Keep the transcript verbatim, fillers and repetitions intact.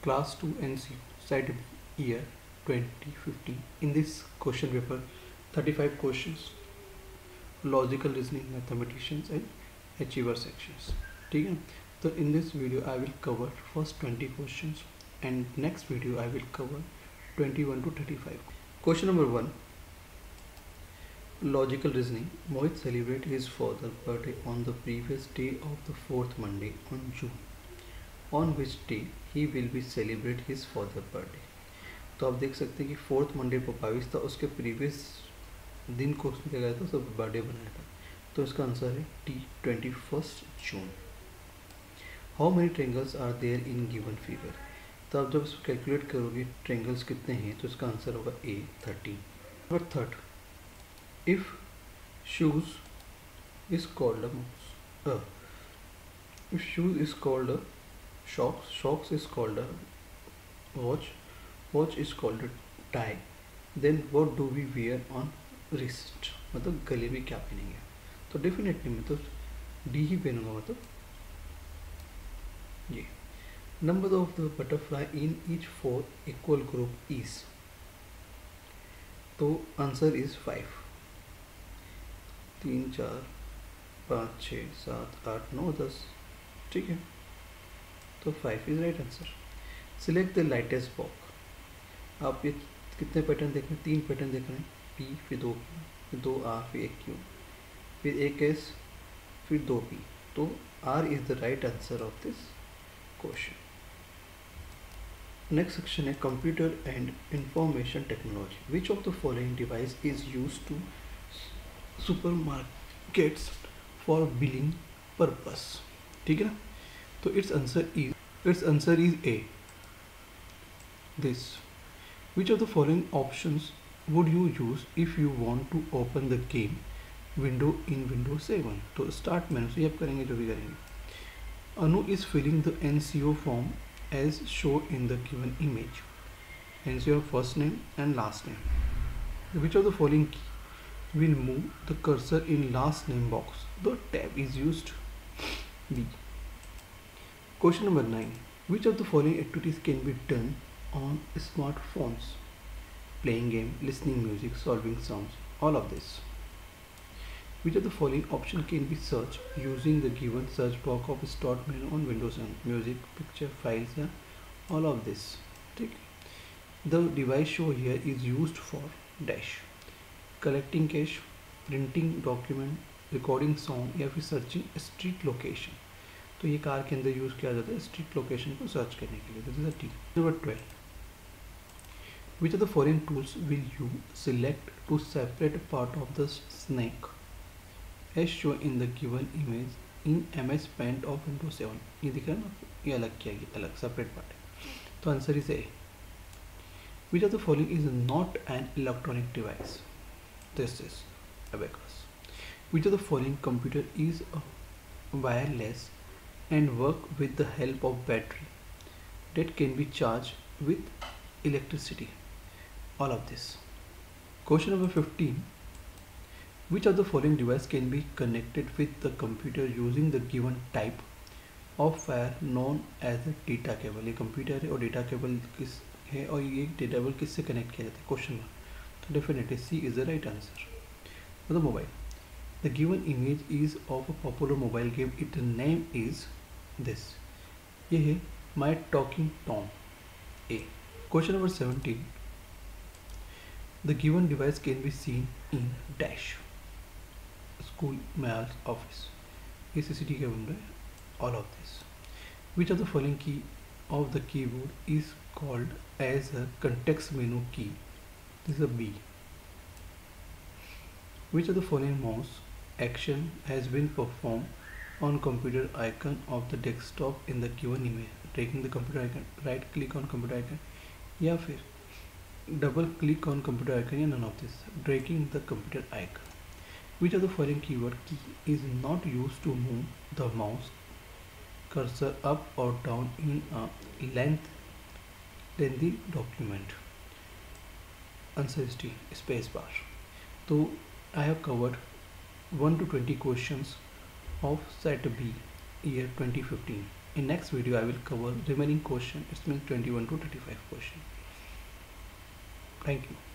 Class two N C U Set B year twenty fifteen. In this question paper, thirty-five questions, logical reasoning, mathematicians and achiever sections. ठीक है, तो in this video I will cover first twenty questions and next video I will cover twenty-one to thirty-five. Question number one, logical reasoning. Mohit celebrated his father's birthday on the previous day of the fourth Monday on June, on which day he will be celebrate his father's birthday. तो आप देख सकते हैं कि fourth Monday को बाईस था, उसके प्रीवियस दिन को उसने क्या किया था, सब बर्थडे बनाया था. तो इसका आंसर है T twenty first June. How many triangles are there in given figure. तो आप जब इसको कैलकुलेट करोगे ट्रेंगल्स कितने हैं, तो इसका आंसर होगा A thirteen. Number third, if shoes is called a mouse, if shoes is called a socks, socks is called a watch, watch is called a tie, then what do we wear on wrist. मतलब गले में क्या पहनेंगे. तो definitely मतलब D ही पहनूंगा, मतलब ये. Number of the butterfly in each four equal group is. तो आंसर इज फाइव. तीन चार पाँच छः सात आठ नौ दस. ठीक है, तो five is right answer. Select the lightest box. आप ये कितने पैटर्न देख रहे हैं, तीन पैटर्न देख रहे हैं. पी, फिर दो पी, फिर दो आर, फिर एक क्यू, फिर एक एस, फिर दो पी. तो R is the right answer of this question. Next section है computer and information technology. Which of the following device is use to supermarkets for billing purpose. ठीक है ना. तो it's answer is it's answer is A, this. Which of the following options would you use if you want to open the game window in Windows seven? तो start menu से आप करेंगे जो भी करेंगे. Anu is filling the N C O form as shown in the given image. N C O first name and last name. Which of the following key will move the cursor in last name box? The tab is used. B. Question number nine. Which of the following activities can be done on smartphones? Playing game, listening music, solving sums, all of this. Which of the following option can be searched using the given search box of start menu on Windows seven? Music, picture, files, and all of this. ठीक. The device show here is used for dash, collecting cash, printing document, recording song या फिर searching street location. तो ये car के अंदर use किया जाता है स्ट्रीट लोकेशन को सर्च करने के लिए. This is a T. Number twelve. Which of the following tools will you select to separate part of the snack as show in the given image in M S paint of window seven. ये दिख रहा है ना, ये अलग किया गया, अलग सेपरेट पार्ट है. तो answer is A. Which of the following is not an electronic device. This is abacus. Which of the following computer is a wireless and work with the help of battery that can be charged with electricity. All of this. Question number fifteen. Which of the following device can be connected with the computer using the given type of wire known as the data cable? ये computer है और data cable किस है और ये data cable किससे connect किया जाता है, क्वेश्चन मार्क. तो definitely C is the right answer. मतलब mobile. The given image is of a popular mobile game. Its name is this. ये है My Talking Tom. A. Question number seventeen. The given device can be seen in dash. School, mail, office. ये C C T V camera है. All of this. Which of the following key of the keyboard is called as a context menu key? This is a B. Which of the following mouse action has been performed on computer icon of the desktop in the given image? Taking the computer icon, right click on computer icon, या फिर double click on computer icon, या none of this. Dragging the computer icon. Which of the following keyword key is not used to move the mouse cursor up or down in a length lengthy document? Answer is D, space bar. So I have covered one to twenty questions of set B year twenty fifteen. In next video I will cover remaining question. It means twenty-one to thirty-five question. Thank you.